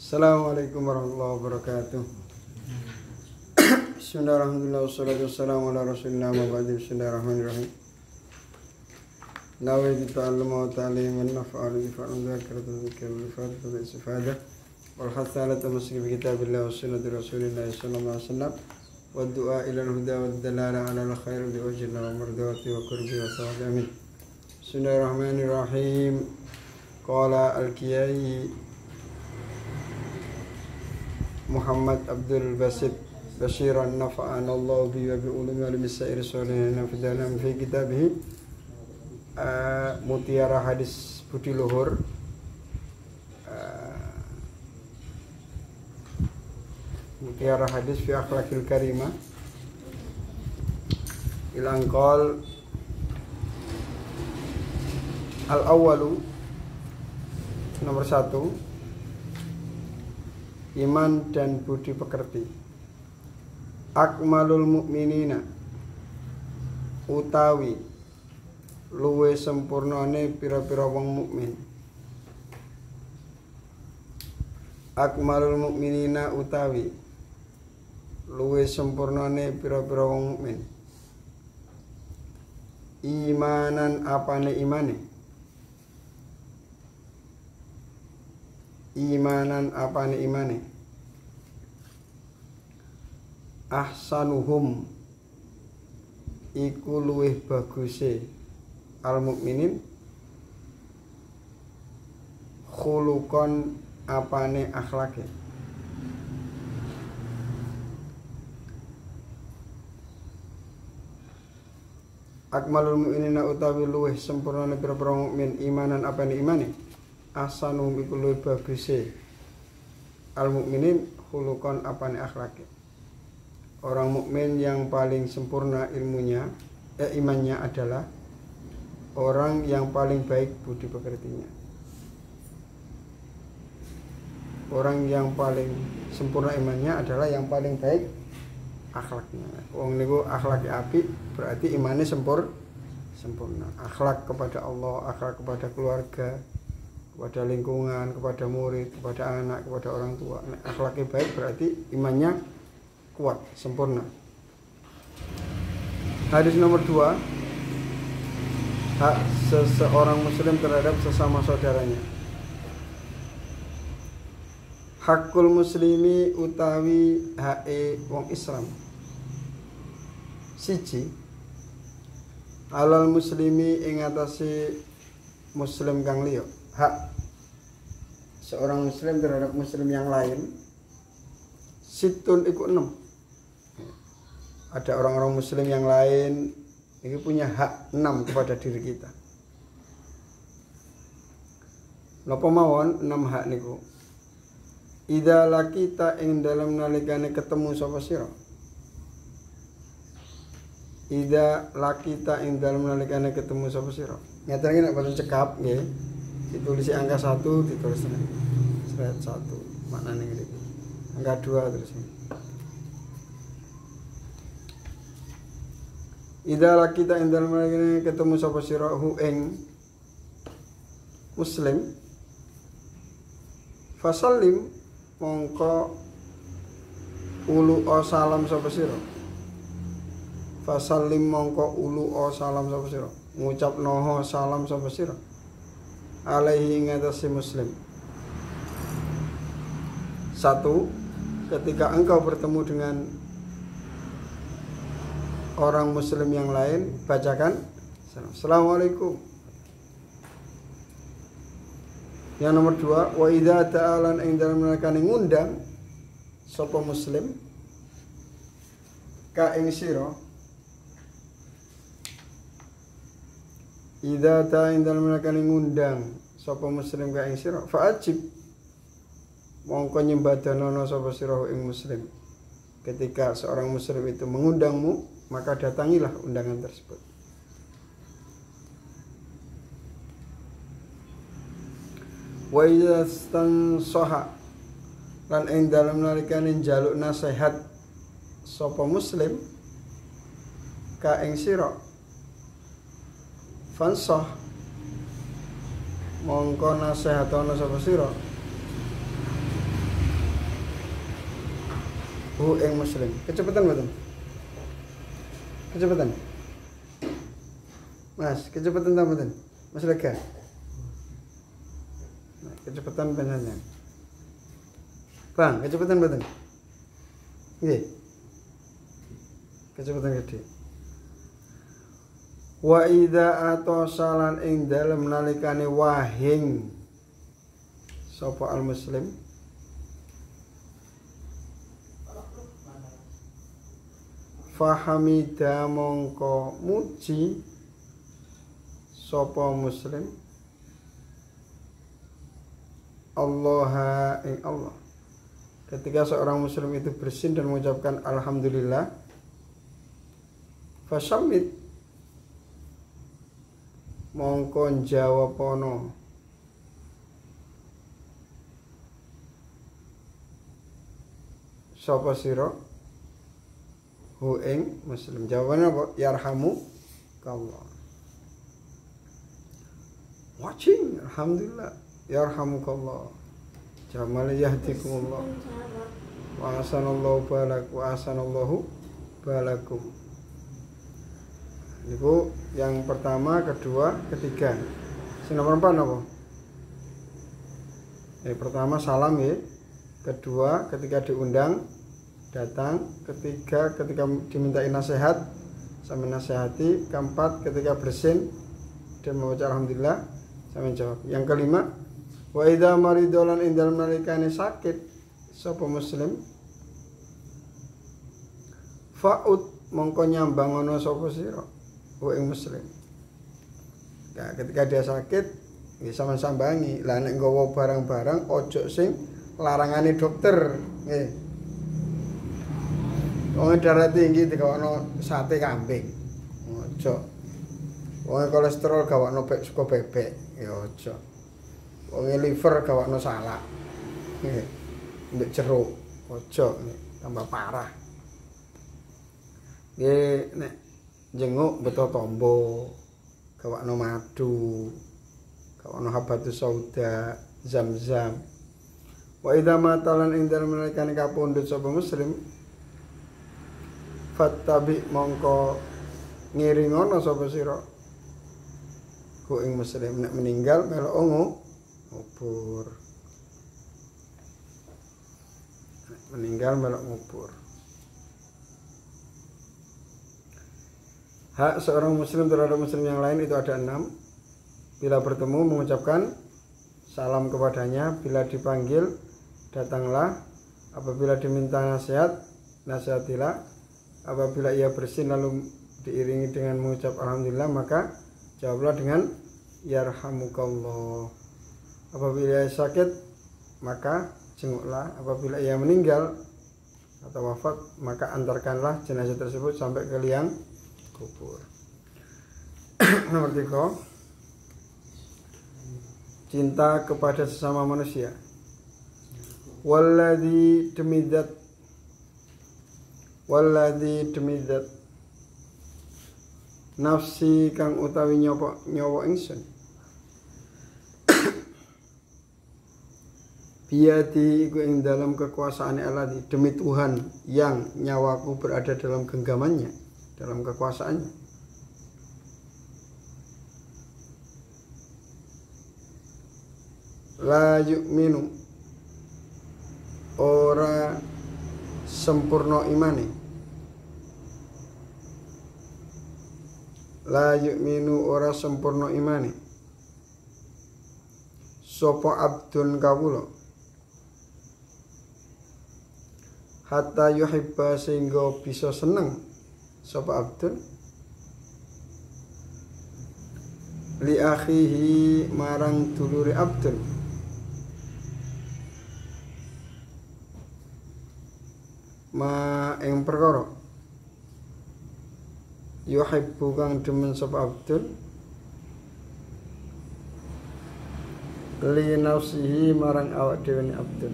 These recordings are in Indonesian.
Assalamualaikum warahmatullahi wabarakatuh. Bismillahirrahmanirrahim. Wassalatu wassalamu ala rasulillah wa ba'du. Bismillahirrahmanirrahim. Nawaitu ta'alluma wa ta'lim wa naf'alu bi fa'al dzakiratu dzikra wa fa'al istifadah wal hasala tamassuki bi kitabillah wa sunnati rasulillah sallallahu alaihi wasallam wa du'a ila al-huda wa dalala ala al-khair bi wajhina wa mardati wa qurbi wa sawabi amin. Bismillahirrahmanirrahim. Qala al-Qiyai Muhammad Abdul Basit Bashiran nafa'ana Allah bi wa bi ulumi wa bisairi sholihin fi dalam fi kitabih Mutiara Hadis Budi Luhur Mutiara Hadis fi Akhlaqil Karimah ilang qol al-awwalu nomor 1 iman dan budi pekerti. Akmalul mukminina utawi luwe sempurnane pira-pira wong mukmin. Akmalul mukminina utawi luwe sempurnane pira-pira wong mukmin. Imanan apane imane? Imanan apane imane? Ahsanuhum iku luwih baguse al mukminin khuluqan apane akhlake. Akmalul mukminina utawi luwih sempurnane pira-pira mukmin imanan apane imane? Ahsanuhum iku luwih baguse al mukminin khuluqan apane akhlake. Orang mukmin yang paling sempurna ilmunya, imannya adalah orang yang paling baik budi pekertinya. Orang yang paling sempurna imannya adalah yang paling baik akhlaknya. Wong niku akhlake apik berarti imannya sempurna. Akhlak kepada Allah, akhlak kepada keluarga, kepada lingkungan, kepada murid, kepada anak, kepada orang tua. Akhlaknya baik berarti imannya kuat, sempurna. Hadis nomor 2, hak seseorang muslim terhadap sesama saudaranya. Hakul muslimi utawi hae wong Islam. Siji, alal muslimi ing atase muslim kang liya. Hak seorang muslim terhadap muslim yang lain situn iku 6. Ada orang-orang muslim yang lain ini punya hak 6 kepada diri kita. Napa mawon 6 hak niku? Idza lakita ing dalem nalikane ketemu sapa sira. Idza lakita ing dalem nalikane ketemu sapa sira. Ngeten iki nek boten cekap nggih. Ditulis angka 1 ditulis seret 1. Maknane ngene iki. Angka 2 terus ini. Idza kita indal malakine ketemu sapa sira hu ing muslim fasallim mongko ulu o salam sapa sira. Fasallim mongko ulu o salam sapa sira. Ngucap noho salam sapa sira. Alaihi ngatasi muslim. 1. Ketika engkau bertemu dengan orang muslim yang lain, bacakan Assalamualaikum. Yang nomor 2, wa idza ta'alan ing dalem nalikane ngundang sapa muslim ka ing sira. Idza ta'alan ing dalem nalikane ngundang sapa muslim ka ing sira, fa'ajib mongko nyembadanono sapa sira ing muslim. Ketika seorang muslim itu mengundangmu, maka datangilah undangan tersebut. Wa idza stansaha lan ing dalem nalikane njaluk nasihat sapa muslim ka ing sira, fansah mongko nasihatono sapa sira hu ing muslim. Kecepatan mboten? Kecepatan. Mas, kecepatan ta mboten? Mas lega. Nah, kecepatan panjenengan. Bang, kecepatan mboten? Nggih. Kecepatan gede. Wa idza atasalan ing dalem nalikane wahing sapa al muslim fahamida mongko muji sapa muslim Allah ing Allah. Ketika seorang muslim itu bersin dan mengucapkan alhamdulillah, fasamit mongko jawapono sapa sira hu ing muslim. Jawabannya apa? Yarhamu kallah. Watching, alhamdulillah. Yarhamukallah. Jamal yahdikumullah. Wa asanallahu balak wa asanallahu balakum. Niku yang pertama, kedua, ketiga. Sing nomor 4 apa? Pertama salam ya. Kedua ketika diundang datang. Ketiga ketika dimintai nasihat sama nasihati. Keempat ketika bersin dan membaca alhamdulillah sama jawab. Yang kelima, wa idza maridolan indal nalikane sakit sapa muslim fa'ud mongko nyambang ana sapa sira wa ing muslim. Nah, ketika dia sakit nggih sampeyan lah nek nggawa barang-barang ojo sing larangane dokter nggih. Wong darah tinggi dikawakno sate kambing. Ojo. Wong kolesterol gawakno suka bebek ya ojo. Wong liver gawakno salak. Nggih. Ndek jeruk ojo tambah parah. Nggih nek jenguk beto tombo, gawakno madu, gawakno habatus sauda, zam-zam. Wa idza matalan ing dalem nalikane kapundhut sapa muslim fattabi mongko ngiringono sapa sira ku ing muslim nek meninggal melok ngubur. Meninggal melok ngubur. Hak seorang muslim terhadap muslim yang lain itu ada 6. Bila bertemu mengucapkan salam kepadanya, bila dipanggil datanglah, apabila diminta nasihat nasihatilah, apabila ia bersin lalu diiringi dengan mengucap alhamdulillah maka jawablah dengan yarhamukallah. Apabila ia sakit maka jenguklah, apabila ia meninggal atau wafat maka antarkanlah jenazah tersebut sampai ke liang kubur. Nomor 3, cinta kepada sesama manusia. Walladzi demidat nafsi kang utawi nyawa ingsun biati iku ing dalam kekuasaan Allah, demi Tuhan yang nyawaku berada dalam genggamannya, dalam kekuasaannya. La yu'minu ora sempurna imane. La yu'minu ora sempurna imane sapa abdun kawula hatta yuhibba sehingga bisa seneng sapa abdun li akhihi marang dulure abdun ma ing perkara yuhibbu kang demen sapa abdun li nafsihi marang awak dhewe abdun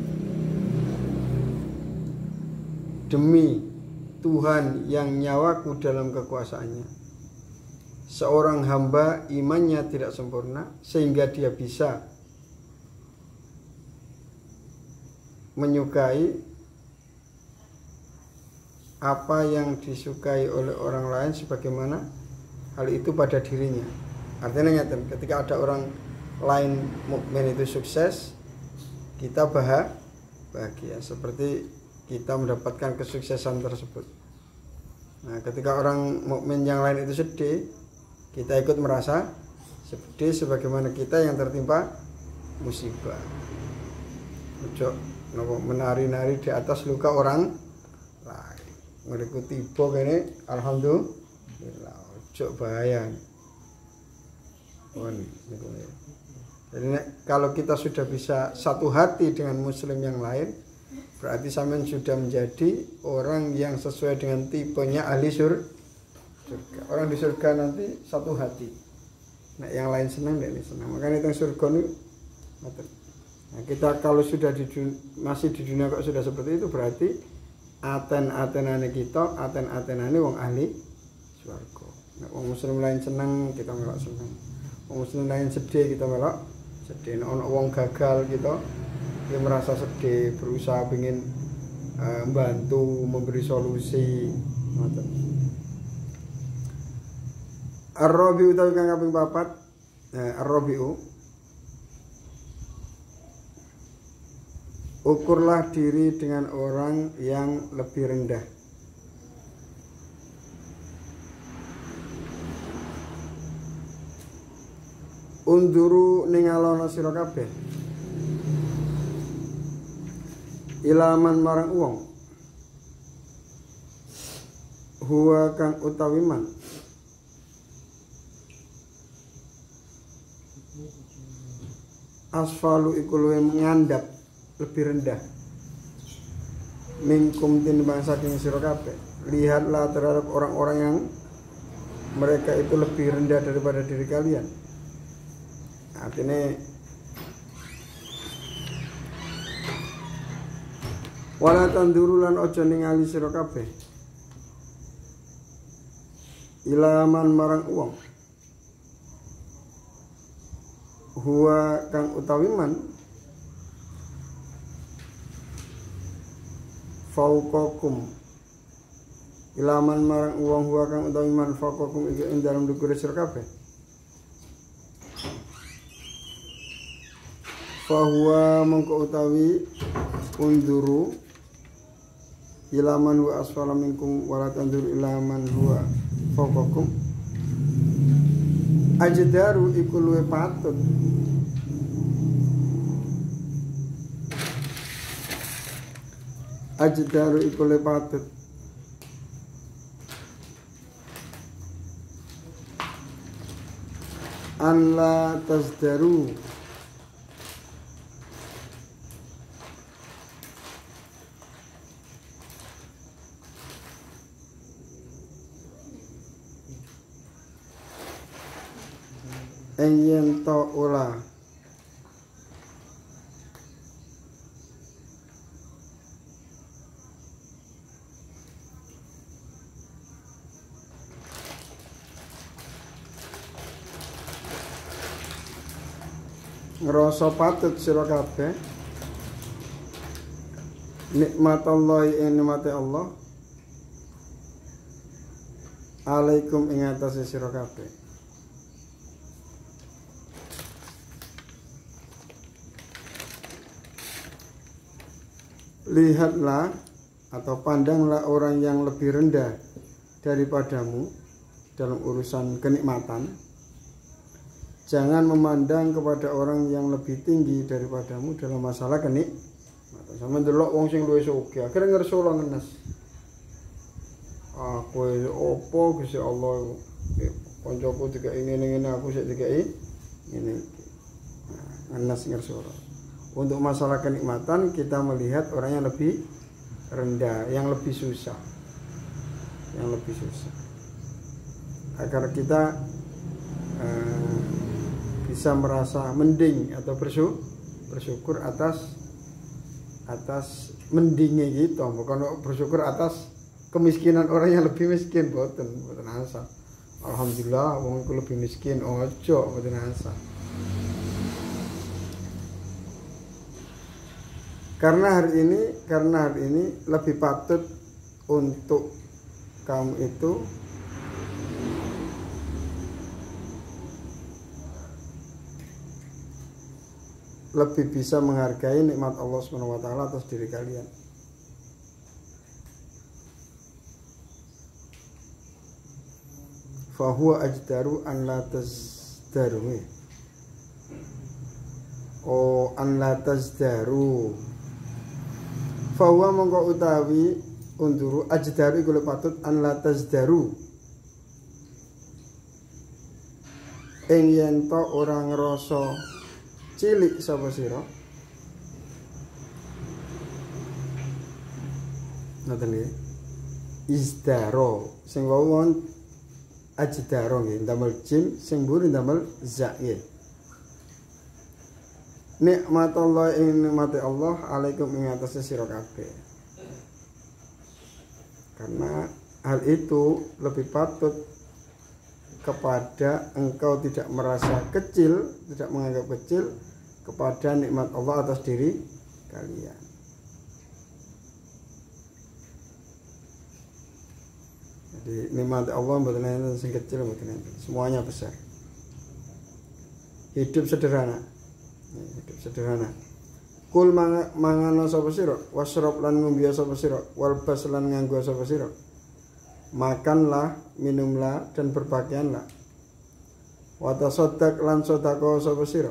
demi Tuhan yang nyawaku dalam kekuasaannya. Seorang hamba imannya tidak sempurna sehingga dia bisa menyukai apa yang disukai oleh orang lain sebagaimana hal itu pada dirinya. Artinya ngeten, ketika ada orang lain mukmin itu sukses, kita bahagia seperti kita mendapatkan kesuksesan tersebut. Nah, ketika orang mukmin yang lain itu sedih, kita ikut merasa sedih sebagaimana kita yang tertimpa musibah. Ojo menari-nari di atas luka orang lain. Ngeriku tiba kene alhamdulillah. Ojo bahaya. Jadi kalau kita sudah bisa satu hati dengan muslim yang lain, berarti sampean sudah menjadi orang yang sesuai dengan tipenya ahli surga. Orang di surga nanti satu hati. Nah, yang lain senang dan ini senang. Makanya itu surga ini. Nah, kita kalau sudah masih di dunia kok sudah seperti itu, berarti aten-atenane kita, aten-atenane wong ahli surga. Nah, wong muslim lain senang, kita melok senang. Wong muslim lain sedih, kita melok sedih. Nah, ono wong gagal kita, dia merasa sedih, berusaha ingin membantu, memberi solusi. Ngoten. Ar-Rabi'u utawi kang kaping 4. Ar-Rabi'u ukurlah diri dengan orang yang lebih rendah. Unduru ningalono sira kabeh ilaman marang wong huwa kang utawi man asfalu iku luwih ngandhap lebih rendah mingkum tinimbang saking sira kabeh. Lihatlah terhadap orang-orang yang mereka itu lebih rendah daripada diri kalian. Artinya wala tanduru lan aja ningali sira kabeh ilaman marang wong huwa kang utawi man fauqakum ilaman marang wong huwa kang utawi man fauqakum iki ing dalem dukure sira kabeh. Fahuwa mongko utawi unduru ilaman huwa asfala minkum wala tanduru ilaman huwa fauqakum ajdaru iku luwih patut ajdaru iku luwih patut an la tasdaru yen to ula ngrasa patut sira kabeh nikmatallahi ing nikmate Allah alaikum ing atase sira kabeh. Lihatlah atau pandanglah orang yang lebih rendah daripadamu dalam urusan kenikmatan. Jangan memandang kepada orang yang lebih tinggi daripadamu dalam masalah kenikmatan. Sama ndelok wong sing luwih sugih, akhire ngerso lho ngenes. Aku opo Gusti Allah kancaku dikai ngene-ngene aku sik dikai ngene. Ngenes ngerso. Untuk masalah kenikmatan kita melihat orang yang lebih rendah, yang lebih susah, agar kita bisa merasa mending atau bersyukur atas mendingnya gitu, bukan bersyukur atas kemiskinan orang yang lebih miskin, boten asa. Alhamdulillah, wong iku lebih miskin, ojo boten asa. Karena hari ini lebih patut untuk kamu itu lebih bisa menghargai nikmat Allah Subhanahu wa taala atas diri kalian. Fahuwa ajdaru an la tazdaru. Oh, an la tazdaru. Fahuwa mongko utawi unduru ajdaru iku patut an la tazdaru. Ing yen to ora ngrasa cilik sapa sira. Ngoten nggih. Izdaro sing wawon ajdaro nggih damel jim sing mburi damel za nggih. Nikmatullah ing nikmate Allah alaikum ing atase sira kabeh. Karena hal itu lebih patut kepada engkau tidak merasa kecil, tidak menganggap kecil kepada nikmat Allah atas diri kalian. Jadi nikmat Allah mboten enten sing kecil mboten enten, semuanya besar. Hidup sederhana. Hidup sederhana. Kul mangano sapa sira, wasrab lan ngombe sapa sira, walbas lan nganggo sapa sira. Makanlah, minumlah dan berpakaianlah. Wa tasaddaq lan sedekah sapa sira.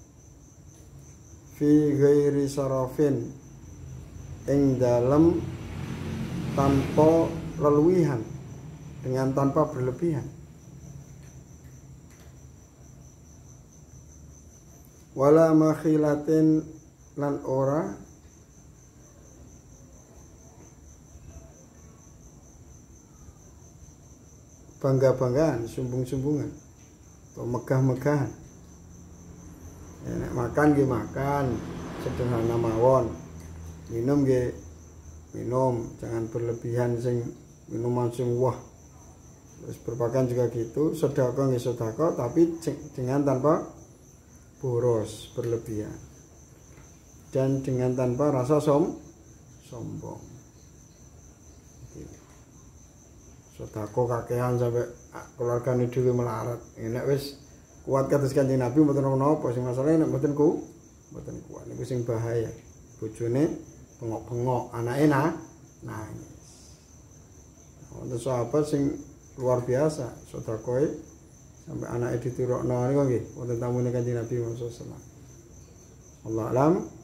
Fi ghairi sarafin ing dalem tanpa leluwihan, dengan tanpa berlebihan. Wala makhilatin lan ora bangga-banggaan, sumbung-sumbungan atau megah-megahan. Ya, nek makan nggih makan sederhana mawon. Minum nggih minum, jangan berlebihan sing minuman sing wah. Terus berpakaian juga gitu, sedekah nggih sedekah tapi dengan tanpa boros berlebihan. Dan dengan tanpa rasa sombong. Sedekah kakehan sampai keluargane dhewe melarat. Nek wis kuat kados Kanjeng Nabi mboten napa sing masalah nek mboten kuat niku sing bahaya. Bojone bengok-bengok, anake nangis. Wonten sahabat sing luar biasa sedekah sampai anake diturukno niku nggih wonten tamune Kanjeng Nabi sallallahu alaihi wasallam. Wallahu alam.